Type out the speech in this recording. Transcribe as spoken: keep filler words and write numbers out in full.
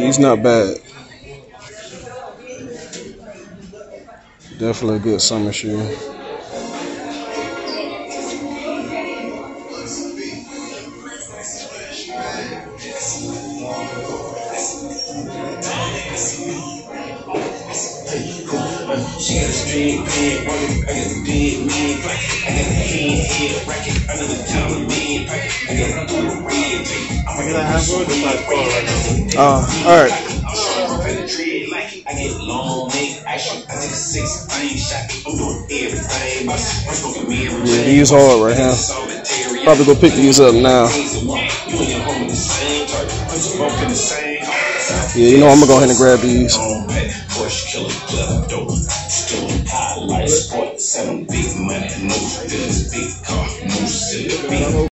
He's not bad. Definitely a good summer shoe. She got a straight bed, I got a dead man pocket. I got a head, head racket, another time man pocket. I got a blue red tape. I'm gonna have road to my car right now. Uh, alright. I get long neck action. I take a six, I ain't shot. I'm doing everything. I'm smoking me every Yeah, these hard right here. Probably go pick these up now. Yeah, you know I'm gonna go ahead and grab these. Push, killer, club, dope, still high life, sport, seven big money, no goods, big car, moose, silly, big.